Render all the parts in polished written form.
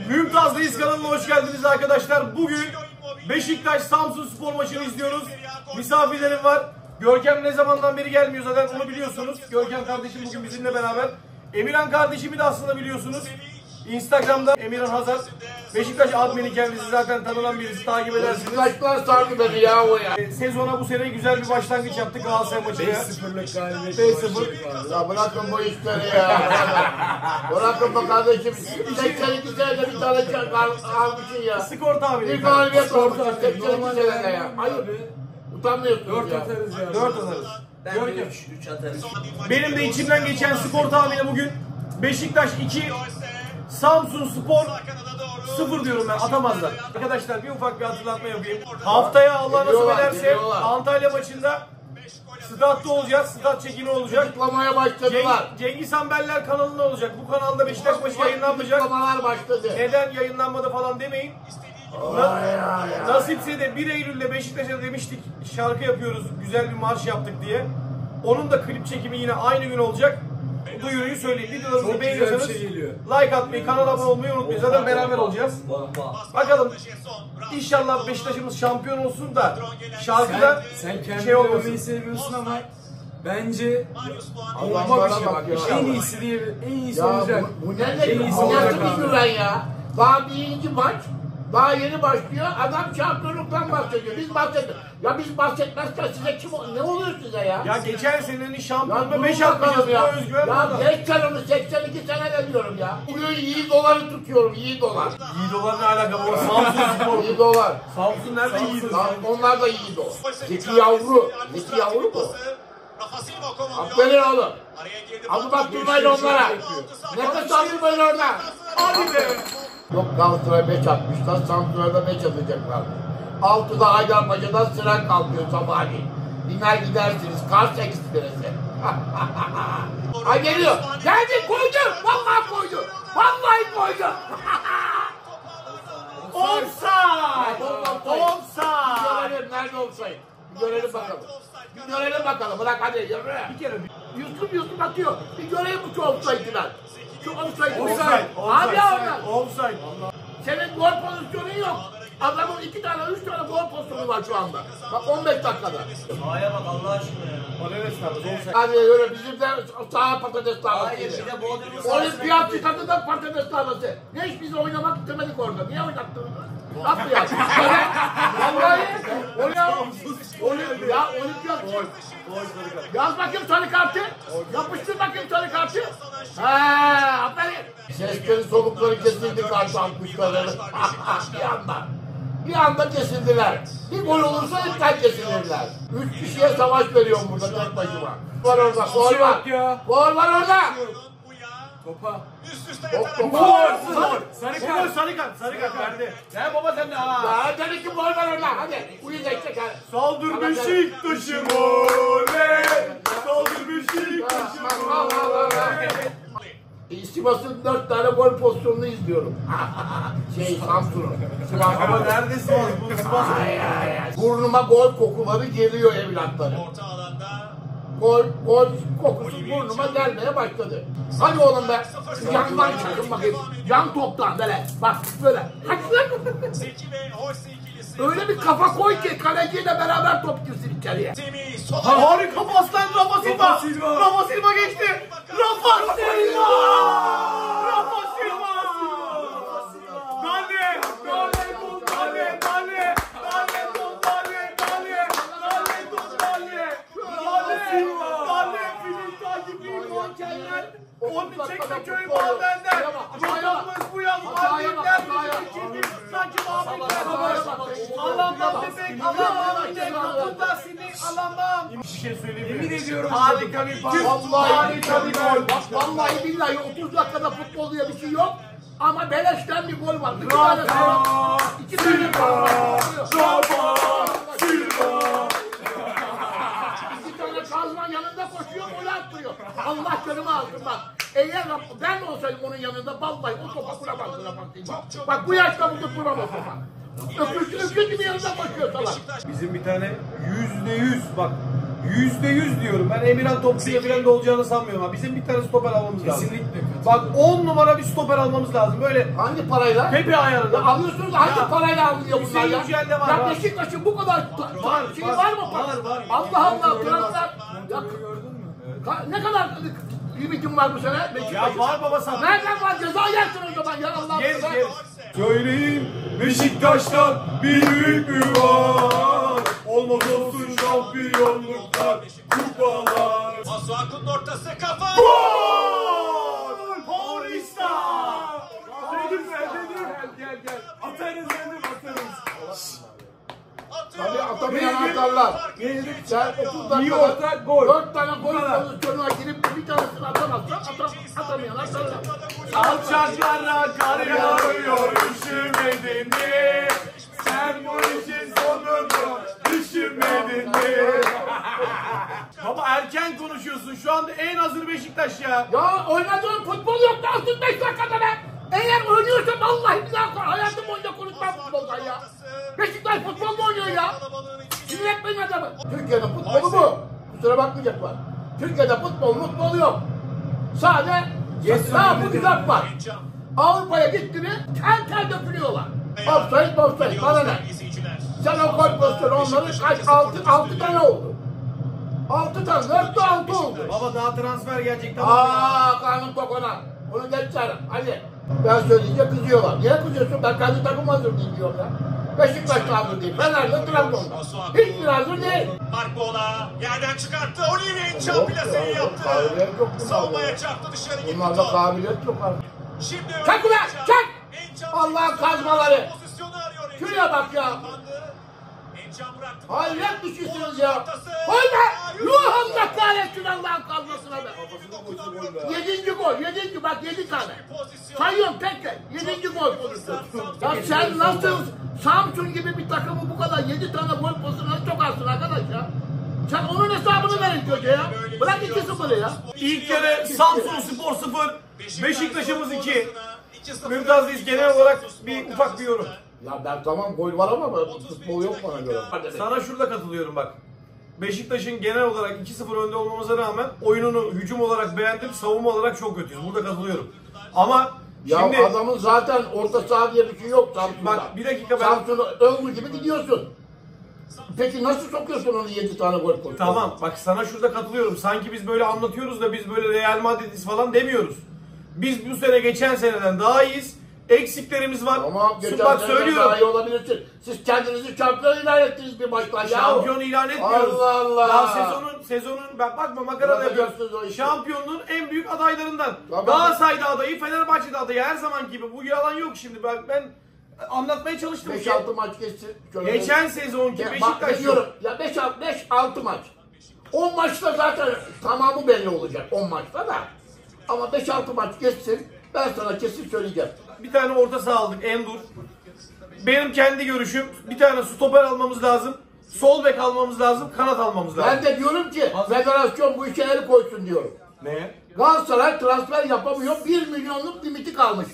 Mümtazdayız kanalına hoş geldiniz arkadaşlar. Bugün Beşiktaş Samsun Spor maçını izliyoruz. Misafirlerim var. Görkem ne zamandan beri gelmiyor zaten onu biliyorsunuz. Görkem kardeşim bugün bizimle beraber. Emirhan kardeşimi de aslında biliyorsunuz. Instagram'da Emirhan Hazar. Beşiktaş admini kendisi zaten tanınan birisi, takip edersiniz. Beşiktaşlar sardı beni ya o ya. Sezona bu sene güzel bir başlangıç yaptık Galatasaray maçıyla. 5-0'lık galibiyet. 5-0. Ya bırakın bu işleri ya. Bırakın bu kardeşim. 82 senede bir tane almışsın ya. Skor tahmini. Bir galibiyet olmuş 82 senede ya. Hayır. Utanmıyorsunuz 4 ya. atarız ya. 4 atarız. Ben de 3 atarız. Benim de içimden geçen skor tahmini bugün Beşiktaş 2, Samsun Spor 0 diyorum ben, atamazlar. Arkadaşlar bir ufak bir hatırlatma yapayım. Haftaya Allah nasip ederse Antalya maçında statta olacağız. Stat çekimi olacak. Kutlamaya başladılar. Cengiz Hanbeller kanalında olacak. Bu kanalda Beşiktaş maçı yayınlanmayacak. Kutlamalar başladı. Neden yayınlanmadı falan demeyin. Nasipse de 1 Eylül'de Beşiktaş'a demiştik şarkı yapıyoruz, güzel bir marş yaptık diye. Onun da klip çekimi yine aynı gün olacak. Duyuruyu söyleyeyim. Videolarımızı Çok beğeniyorsanız güzel bir şey geliyor. like atmayı, kanala abone olmayı unutmayın. Zaten beraber olacağız. Bakalım. İnşallah Beşiktaş'ımız şampiyon olsun da şarkıda Sen kendini şey olmasın. övmeyi seviyorsun ama bence Allah olmak bir bana şey bak bak. ya. En iyisi diye en iyisi Ya olacak. bu ne En ne? iyisi Bu olacak nasıl bir abi. güven ya? Daha birinci maç. Daha yeni başlıyor. Adam şampiyonluktan bahsediyor. Biz bahsediyoruz. Ya biz bahsetmezken size ne oluyor size ya? Ya geçen senenin Ya şampiyonluğunda durun 5 bakalım atmayacağız. ya. Bu özgüven Ya burada. geç sen onu 82 sene de diyorum ya. Bugün iyi doları tutuyorum. İyi dolar. İyi dolar ne alaka bu? Samsun Spor. İyi dolar. Samsun nerede iyi dolar? Lan onlar da iyi dolar. Zeki yavru. Zeki yavru bu. Aferin oğlum. Hadi bak durmayın onlara. Nefes aldırmayın orada. Hadi be. Yok Galatasaray 5 atmışlar, Samsun'a 5 atacaklar. 6'da Haydarpaşa'dan sıra kalmıyor sabahleyin. Biner gidersiniz, Kars Ekspresi. Ha geliyor. Geldi koydu. Vallahi koydu. Vallahi koydu. Offside! Bir Offside! görelim nerede olsaydı. Bir görelim bakalım. Bir görelim bakalım. Bırak hadi yürü. Bir kere Yusuf atıyor. Bir görelim bu şu offside'den. Şu offside. offside. Hadi oradan. Offside. Senin gol pozisyonun yok. Adamın 2 tane, 3 tane gol pozisyonu var şu anda. Bak 15 dakikada. Aya bak Allah aşkına ya. Patates tarlası offside. Hadi öyle bizim de sağa patates tarlası. Hayır bir de Bodrum'un Olimpiyat çıkardı da patates tarlası. Ne hiç biz oynamak istemedik orada. Niye oynattınız? Nasıl ya? Vallahi olimpiyat. Yaz bakayım sarı kartı. Yapıştır bakayım sarı kartı. Ha, aferin. Sesleri solukları kesildi karşı altmışları. Bir anda kesildiler. Bir gol olursa iptal kesilirler. 3 kişiye savaş veriyorum burada tek başıma. Var orada, gol var. Gol var orada. Topa. Sarı kart. Sarı kart verdi. Ne baba sen de ha. Ya dedi ki gol var orada. Hadi uyuyacak hadi. Saldır Beşiktaş'ım oley. Saldır Beşiktaş'ım oley. Sivas'ın 4 tane gol pozisyonunu izliyorum. Samsun'un. Ama neredesin bu Sivas? Burnuma gol kokuları geliyor evlatları. Gol kokusu burnuma gelmeye başladı. Hadi oğlum be. Yandan çıkın bakayım. Yan toptan böyle. Bak böyle. Öyle bir kafa koy ki kaleciyle beraber top girsin içeriye. Harika paslan Rafa Silva. Rafa Silva geçti. Rafa Silva. Rafa Silva. Dale. Dale gol dale. Dale. Dale gol dale. Dale. Dale gol dale. Dale. Dale. Film takibi mankenler. Onun Çekmeköy Maden'den. Yolumuz bu yaz. Albimler bizim için sanki Mahmutlar. Alamam bebek. Alamam bebek. Kapında seni alamam. Bir şey söyleyeyim mi? Yemin ediyorum. Harika bir pas. Vallahi Harika bir gol. Bak vallahi billahi 30 dakikada futbol diye bir şey yok. Ama beleşten bir gol var. İki Rafa tane Kazman yanında koşuyor, gol atmıyor. Allah canımı alsın bak. Eğer ben olsaydım onun yanında vallahi o topa vuramazdım. Bak bu yaşta bunu vuramaz topa. Öküz gibi yanında koşuyor salak. Bizim bir tane %100 bak %100 diyorum. Ben Emirhan Topçu'yla falan da olacağını sanmıyorum. Ha. Bizim bir tane stoper almamız lazım. Kesinlikle. Bak 10 numara bir stoper almamız lazım. Böyle Hangi parayla? Pepe ayarında. Ya alıyorsunuz da hangi Ya, parayla alınıyor bunlar Hüseyin ya? Yücel'de var, Ya var. Beşiktaş'ın bu kadar şey var mı? var. Allah Allah transfer. Ya, Gördün mü? ne kadar limitim var bu sene? Ya Beşiktaş'ın? var baba sen. Nereden var? Ceza yersin o zaman ya Allah Gez aşkına. gez. Söyleyin Beşiktaş'tan bir büyük mü var? Olmaz olsun şampiyonluklar, kupalar. Masuaku'nun ortası kafa. Gol! Paulista! Dedim ben dedim. Gel. Atarız dedim atarız. Tabii atamayan atarlar. Geldik. Sen 30 İyi dakikada orta, gol. 4 tane gol Bu kadar. pozisyonuna girip bir tanesini atamazsan atamayan atarlar. Alçaklara kar yağıyor, üşümedin mi? Sen bu işin sonunu düşünmedin mi? Baba erken konuşuyorsun. Şu anda en hazır Beşiktaş ya. Ya oynadığın futbol yok da 35 dakikada be. Eğer oynuyorsan vallahi bir daha hayatım boyunca konuşmam futboldan ya. Beşiktaş futbol mu oynuyor ya? Sinir etmeyin adamı. Türkiye'de futbolu bu. Kusura bakmayacaklar. Türkiye'de futbol yok. Sadece bu laf var. Avrupa'ya gitti mi tel dökülüyorlar. Offside, bana ne? Sen o gol pozisyonu onların kaç? 6 tane oldu. 6 tane, 4'te 6 oldu. Baba daha transfer gelecek tamam ya. Kanun kokona. Onu geçerim. Hadi. Ben söyleyince kızıyorlar. Niye kızıyorsun? Ben kendi takım hazır değil diyorum ya. Beşiktaş'ta hazır değil. Fener'de Trabzon'da. Hiçbir hazır değil. Marcola yerden çıkarttı. Olivier Çam plaseyi yaptı. Kabiliyet yok Savunmaya çarptı dışarı gitti. Bunlarda kabiliyet yok artık. Şimdi Çek ulan, çek! Encan Allah'ın kazmaları. pozisyonu arıyor. Şuraya bak ya. Encan bıraktı. Hayret bir şeysiniz ya. Koy be! Yuh Allah kahretsin Allah'ın kazmasına be. 7. gol, 7. bak 7 tane. Sayıyorum tek tek. 7. gol pozisyonu. Ya sen nasıl Samsun gibi bir takımı bu kadar 7 tane gol pozisyonu nasıl sokarsın arkadaş ya? Sen onun hesabını verin çocuğa ya. Bırak 2-0'ı ya. İlk yarı Samsun Spor 0, Beşiktaş'ımız 2. Mümtaz Reis genel olarak ufak bir yorum. Ya ben tamam gol var ama futbol yok bana göre. Sana şurada katılıyorum bak. Beşiktaş'ın genel olarak 2-0 önde olmamıza rağmen oyununu hücum olarak beğendim, savunma olarak çok kötüyüz. Burada katılıyorum. Ama Ya şimdi adamın zaten orta saha diye bir şey yok Samsun'da. bak bir dakika ben Samsun'u övgü gibi gidiyorsun. Peki nasıl sokuyorsun onu 7 tane gol pozisyonu? tamam bak sana şurada katılıyorum. Sanki biz böyle anlatıyoruz da biz böyle Real Madrid'iz falan demiyoruz. Biz bu sene geçen seneden daha iyiyiz. Eksiklerimiz var. Tamam geçen Bak seneden söylüyorum. daha iyi olabilirsin. Siz kendinizi şampiyon ilan ettiniz bir maçla ya. Şampiyon ilan etmiyoruz. Allah Allah. Daha sezonun bak bakma makara da Bırakacaksınız o yapıyoruz. işi. Şampiyonluğun en büyük adaylarından. Tamam. Galatasaray'da adayı, Fenerbahçe'de adayı her zaman gibi. Bu yalan yok şimdi. Ben anlatmaya çalıştım. 5-6 maç geçsin. Şöyle Geçen sezonki Bak, Beşiktaş diyorum ya 5-6 maç. 10 maçta zaten tamamı belli olacak 10 maçta da. Ama 5-6 maç geçsin ben sana kesin söyleyeceğim. bir tane orta saha aldık Endur. Benim kendi görüşüm bir tane stoper almamız lazım. Sol bek almamız lazım, kanat almamız lazım. Ben de diyorum ki federasyon bu işe el koysun diyorum. Ne? Galatasaray transfer yapamıyor. 1 milyonluk limiti kalmış.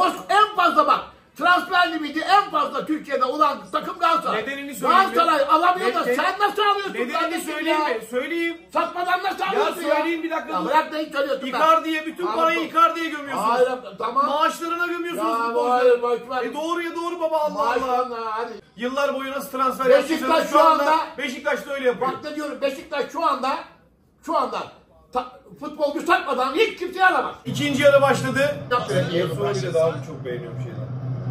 En fazla bak. Transfer limiti en fazla Türkiye'de olan takım Galatasaray. Nedenini söyleyeyim mi? Galatasaray alamıyor da Ne- sen nasıl alıyorsun? Nedenini kardeşim söyleyeyim ya? mi? Söyleyeyim. Satmadan nasıl alıyorsun ya? söyleyeyim bir dakika Ya dur. bırak neyi söylüyorsun ben? Icardi'ye bütün Tamam, parayı dur. Icardi'ye gömüyorsunuz. Hayır tamam. Maaşlarına gömüyorsunuz Ya futbolcuları. hayır boş ver. Doğruya doğru baba Allah Allah. Maaşlarına hadi. Yıllar boyu nasıl transfer Beşiktaş yaptıysanız şu anda- Beşiktaş da öyle yapıyor. Bak ne diyorum Beşiktaş şu anda futbolcu satmadan hiç kimseyi alamaz. İkinci yarı başladı. Sonra bile daha çok beğeniyorum şeyden.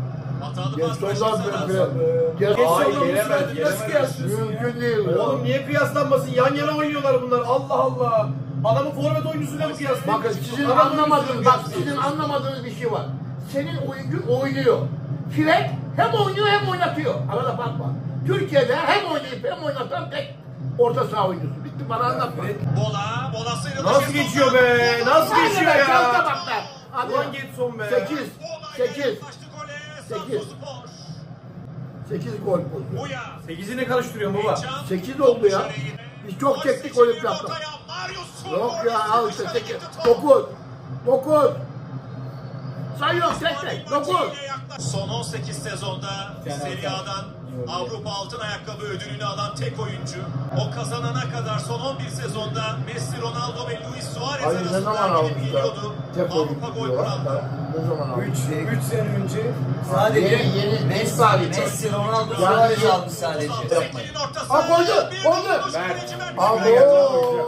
Mümkün değil. Oğlum niye kıyaslanmasın? Yan yana oynuyorlar bunlar. Allah Allah. Adamı forvet oyuncusuyla mı kıyaslayın? Bakın sizin anlamadığınız bir şey var. Senin oyuncun oynuyor. Frek hem oynuyor hem oynatıyor. Arada fark var. Türkiye'de hem oynayıp hem oynatan tek orta saha oyuncusu. Bitti bana anlatma. Bola sıyrıldı. Nasıl geçiyor be? Nasıl geçiyor Şansa ya? bak be. Hadi. Ulan Getson be. 8 gol pozisyonu. Buya. 8'i ne karıştırıyorsun baba? 8 oldu ya. Biz çok çektik golü yaptık. Yok ya al işte 8. 9. sayıyorum tek tek. 9. Son 18 sezonda Serie A'dan Avrupa Altın Ayakkabı ödülünü alan tek oyuncu. O kazanana kadar son 11 sezonda Messi, Ronaldo ve Luis Suarez Hayır, ne zaman arasında almışlar? geliyordu. Tek Avrupa oyuncu gol diyorlar. krallığı. Ne zaman almışlar? 3 sene önce Sadece Yeni Messi, sadece. Messi, Ronaldo, Yani- Suarez almış sadece. Yapmayın. Tekinin ortası. Ha, koydu, Bir koydu. vuruş, Ver. kaleci Mert Abo. Müldür'e geldi.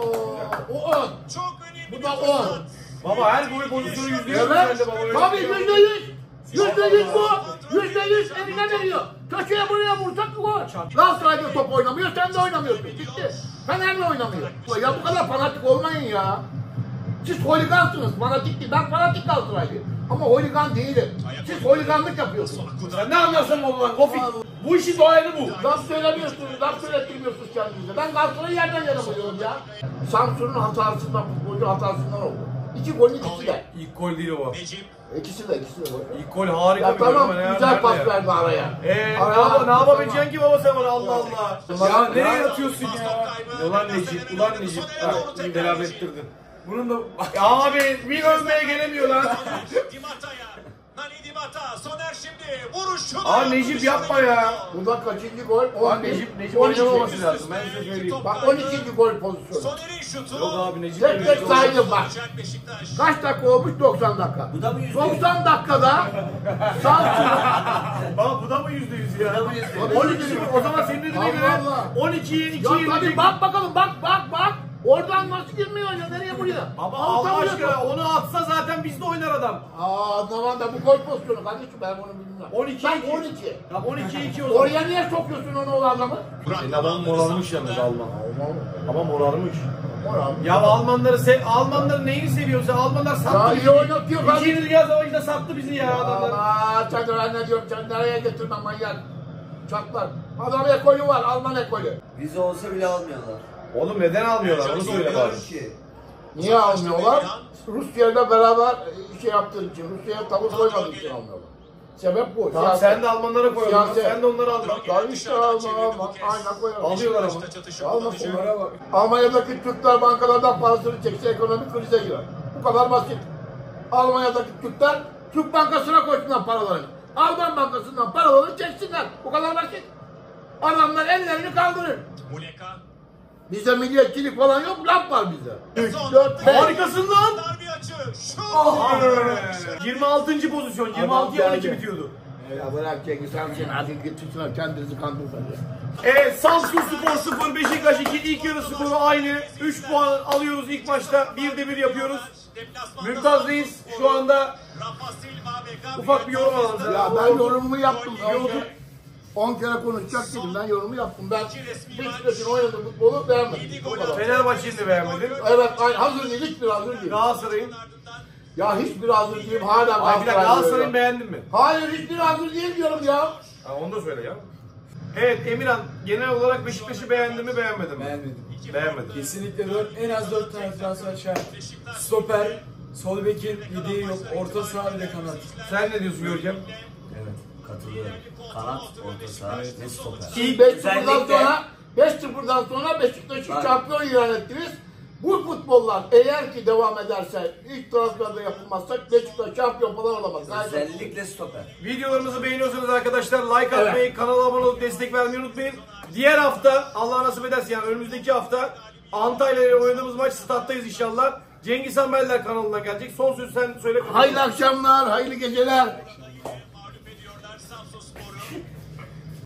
O 10. Çok önemli Bu bir da fırsat. 10. baba her gol pozisyonu %100 Evet. güzeldi baba. Öyle Tabii bir şey yok. %100. %100 bu. %100 eline veriyor. Köşeye buraya vursak gol. Galatasaray'da top oynamıyor, sen de oynamıyorsun. Bitti. Fener'le oynamıyor. Ya bu kadar fanatik olmayın ya. Siz holigansınız, fanatik değil. Ben fanatik Galatasaraylıyım. Ama holigan değilim. Siz holiganlık yapıyorsunuz. Sen ne anlıyorsun ondan? Kofik. Bu işin doğayını bu. Laf söylemiyorsunuz, laf söylettirmiyorsunuz kendinize. Ben Galatasaray'ı yerden yana buluyorum ya. Samsun'un hatasından, futbolcu hatasından oldu. 2 golün ikisi de. İlk gol değil o. Necip. İkisi de gol. İlk gol harika Ya bir gol. tamam, ama ya, güzel pas nerede ya? verdi araya. Ne yapabileceksin ki baba sen bana Allah Allah. Ya Ya nereye ya. atıyorsun ya? Ulan Necip, ulan Necip. Bak telafi ettirdin. Bunun da... Ya abi bir övmeye gelemiyor lan. Di Mata'ya. Nani Di Mata. Soner şimdi. Vuruşunu. Aa Necip yapma ya. Bu da kaçıncı gol? Bak 11. Necip oynamaması lazım. Ben size söyleyeyim. Bak 12. gol pozisyonu. Soner'in şutu. Yok abi Necip. Tek tek saydım bak. Olacak Beşiktaş. Kaç dakika olmuş? 90 dakika. Bu da mı %100? 90 dakikada Samsun. Bak bu da mı %100 ya? Bu da mı %100? 12 o zaman senin dediğine göre Allah. 12'ye 2 Ya tabii bak bakalım bak. Oradan nasıl girmiyor ya? Nereye buraya? Ama Avuta Allah vuruyor. aşkına onu atsa zaten bizde oynar adam. Zaman da bu gol pozisyonu kardeşim ben bunu bilmiyorum. 12. Ben 12. Ya 12'ye 2 o zaman. Oraya niye sokuyorsun onu o adamı? Senin adam morarmış yalnız Alman. Ama morarmış. Moral. Ya Almanların neyini seviyorsun sen? Almanlar sattı Ya bizi. iyi oynatıyor kardeşim. İkinci Dünya Savaşı'nda sattı bizi ya adamlar. Aaa sen de ben ne diyorum sen nereye getirmem manyak. Çatlar. Adam ekolü var Alman ekolü. Vize olsa bile almıyorlar. Oğlum neden almıyorlar onu söyle bari. Bilmiyorum ki. Niye almıyorlar? Rusya'yla beraber şey yaptığın için, Rusya'ya tavuk koymadığı için almıyorlar. Sebep bu. Tamam sen de Almanlara koy. Siyaset. Sen de onları al. Tabii işte Alman. Aynen koyalım. Alıyorlar ama. Almasın. Almanya'daki Türkler bankalardan parasını çekse ekonomik krize girer. Bu kadar basit. Almanya'daki Türkler Türk Bankası'na koysunlar paralarını. Alman Bankası'ndan paralarını çeksinler. Bu kadar basit. Adamlar ellerini kaldırır. Muleka. Bizde milliyetçilik falan yok, laf var bizde. 3, 4, 5. Harikasın lan. Darbe açı. Şut. Ah be. 26. pozisyon. 26'ya 12 bitiyordu. Ya bırak Cengiz sen hadi gitsinler kendinizi kandırmayın. Evet Samsun Spor 0, Beşiktaş 2. İlk yarı skoru aynı. 3 puan alıyoruz ilk maçta. 1'de 1 yapıyoruz. Mümtaz Reis şu anda Rafa Silva ve Gabriel ufak bir yorum alalım. Ya ben yorumumu yaptım. 10 kere konuşacak dedim. Ben yorumumu yaptım. Ben Beşiktaş'ın oynadığı futbolu beğenmedim. Bu kadar. Fenerbahçe'yi de beğenmedin. Evet, hazır değil, hiçbir hazır değil. Galatasaray'ın. Ya hiçbir hazır değilim, hala Abi bir dakika Galatasaray'ın diyorum. beğendin mi? Hayır, hiçbir hazır değil diyorum ya. Ha, onu da söyle ya. Evet Emirhan genel olarak Beşiktaş'ı beğendin mi beğenmedin mi? Beğenmedim. Beğenmedim. Kesinlikle en az 4 tane transfer şart. Stoper, sol bekin yedeği yok, orta saha bir de kanat. Sen ne diyorsun Görkem? Evet, katılıyorum. Kanat, orta saha ve stoper. İyi 5-0'dan Özellikle- sonra 5-0'dan sonra Beşiktaş'ı Bak. şampiyon ilan ettiniz. Bu futbollar eğer ki devam ederse, ilk transferde yapılmazsa Beşiktaş şampiyon falan olamaz. Özellikle stoper. Videolarımızı beğeniyorsanız arkadaşlar like atmayı, kanala abone olup destek vermeyi unutmayın. Diğer hafta Allah nasip ederse yani önümüzdeki hafta Antalya ile oynadığımız maç stattayız inşallah. Cengiz Han Beller kanalına gelecek. Son sözü sen söyle. Hayırlı akşamlar, hayırlı geceler.